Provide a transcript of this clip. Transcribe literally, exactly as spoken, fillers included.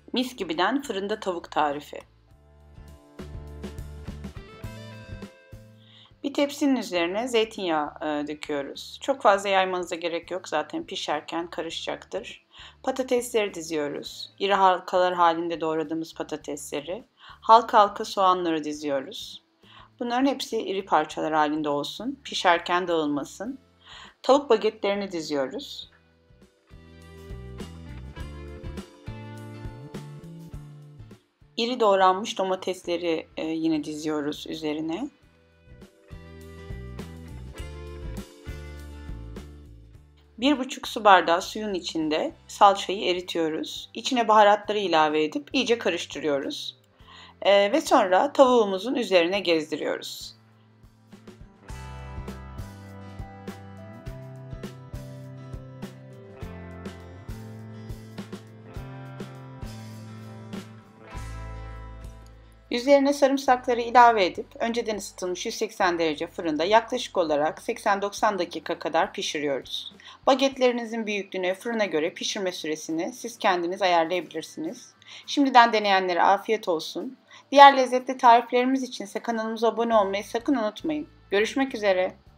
Mis gibiden fırında tavuk tarifi. Bir tepsinin üzerine zeytinyağı e, döküyoruz. Çok fazla yaymanıza gerek yok, zaten pişerken karışacaktır. Patatesleri diziyoruz. İri halkalar halinde doğradığımız patatesleri. Halka halka soğanları diziyoruz. Bunların hepsi iri parçalar halinde olsun. Pişerken dağılmasın. Tavuk bagetlerini diziyoruz. İri doğranmış domatesleri e, yine diziyoruz üzerine. Bir buçuk su bardağı suyun içinde salçayı eritiyoruz. İçine baharatları ilave edip iyice karıştırıyoruz. E, ve sonra tavuğumuzun üzerine gezdiriyoruz. Üzerine sarımsakları ilave edip önceden ısıtılmış yüz seksen derece fırında yaklaşık olarak seksen doksan dakika kadar pişiriyoruz. Bagetlerinizin büyüklüğüne, fırına göre pişirme süresini siz kendiniz ayarlayabilirsiniz. Şimdiden deneyenlere afiyet olsun. Diğer lezzetli tariflerimiz içinse kanalımıza abone olmayı sakın unutmayın. Görüşmek üzere.